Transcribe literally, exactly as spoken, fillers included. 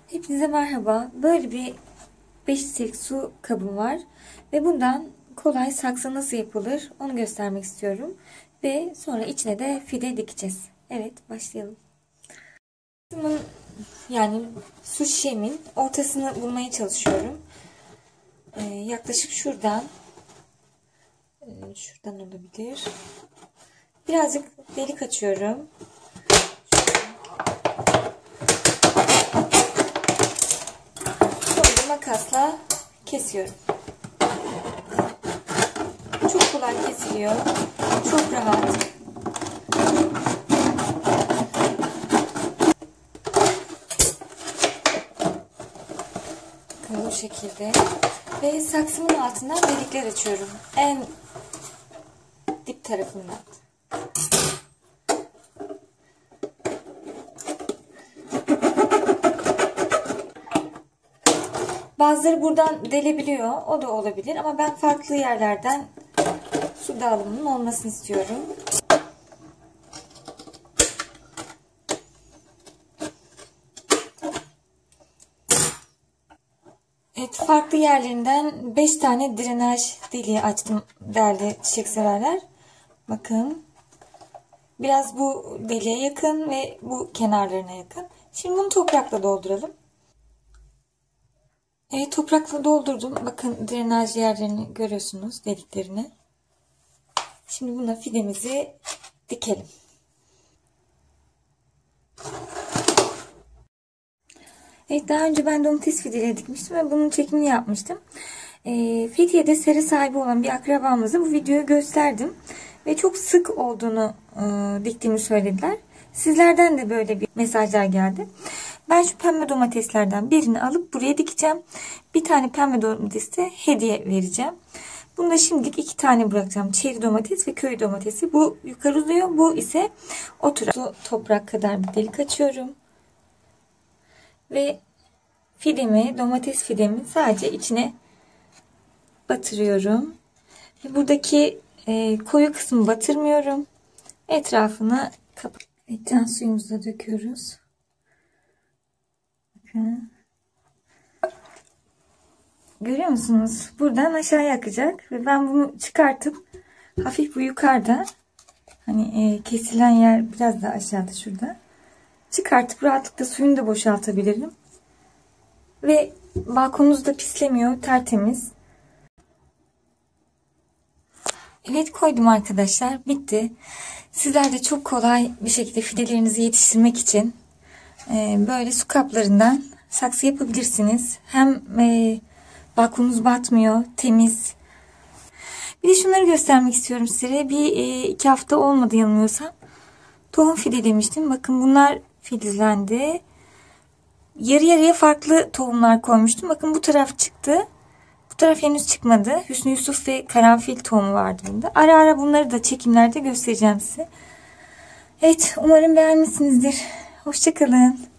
Hepinize merhaba. Böyle bir beş litrelik su kabım var. Ve bundan kolay saksı nasıl yapılır onu göstermek istiyorum. Ve sonra içine de fide dikeceğiz. Evet, başlayalım. Bunun, yani su şişemin ortasını bulmaya çalışıyorum. Ee, yaklaşık şuradan e, şuradan olabilir. Birazcık delik açıyorum. Makasla kesiyorum. Çok kolay kesiliyor. Çok rahat. Bakın bu şekilde. Ve saksımın altından delikler açıyorum. En dip tarafından. Bazıları buradan delebiliyor. O da olabilir. Ama ben farklı yerlerden su dağılımının olmasını istiyorum. Evet, farklı yerlerinden beş tane drenaj deliği açtım değerli çiçek severler. Bakın. Biraz bu deliğe yakın ve bu kenarlarına yakın. Şimdi bunu toprakla dolduralım. Evet, toprakla doldurdum. Bakın drenaj yerlerini görüyorsunuz, deliklerini. Şimdi buna fidemizi dikelim. Evet, daha önce ben domates fideleri dikmiştim ve bunun çekimini yapmıştım. E, Fethiye'de sera sahibi olan bir akrabamıza bu videoyu gösterdim. Ve çok sık olduğunu e, diktiğimi söylediler. Sizlerden de böyle bir mesajlar geldi. Ben şu pembe domateslerden birini alıp buraya dikeceğim. Bir tane pembe domatesi de hediye vereceğim. Bunda şimdilik iki tane bırakacağım. Çeri domates ve köy domatesi. Bu yukarı uzuyor. Bu ise oturan toprak kadar bir delik açıyorum. Ve fidemi, domates fidemi sadece içine batırıyorum. Ve buradaki e, koyu kısmı batırmıyorum. Etrafını kapatıyorum. Evet, can suyumuzu da döküyoruz. Bakın. Görüyor musunuz? Buradan aşağıya akacak. Ve ben bunu çıkartıp hafif bu yukarıda, hani e, kesilen yer biraz daha aşağıda şurada, çıkartıp rahatlıkla suyunu da boşaltabilirim. Ve balkonunuz da pislemiyor. Tertemiz. Evet, koydum arkadaşlar. Bitti. Sizler de çok kolay bir şekilde fidelerinizi yetiştirmek için e, böyle su kaplarından saksı yapabilirsiniz. Hem e, balkonunuz batmıyor. Temiz. Bir de şunları göstermek istiyorum size. Bir e, iki hafta olmadı yanılmıyorsam. Tohum fidelemiştim. Bakın bunlar filizlendi. Yarı yarıya farklı tohumlar koymuştum. Bakın bu taraf çıktı. Bu taraf henüz çıkmadı. Hüsnü Yusuf ve karanfil tohumu vardı bunda. Ara ara bunları da çekimlerde göstereceğim size. Evet, umarım beğenmişsinizdir. Hoşça kalın.